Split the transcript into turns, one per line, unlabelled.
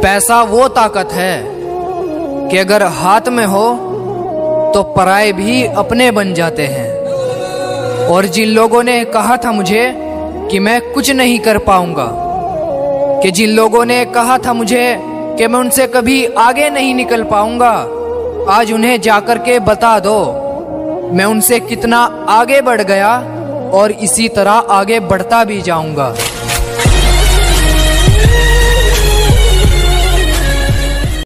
पैसा वो ताकत है कि अगर हाथ में हो तो पराए भी अपने बन जाते हैं। और जिन लोगों ने कहा था मुझे कि मैं कुछ नहीं कर पाऊंगा, कि जिन लोगों ने कहा था मुझे कि मैं उनसे कभी आगे नहीं निकल पाऊंगा, आज उन्हें जाकर के बता दो मैं उनसे कितना आगे बढ़ गया और इसी तरह आगे बढ़ता भी जाऊंगा।